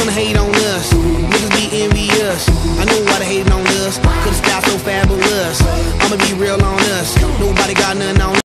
wanna hate on us, niggas be envious. I know why they hating on us, cause the style so fabulous. I'ma be real on us, nobody got nothing on us.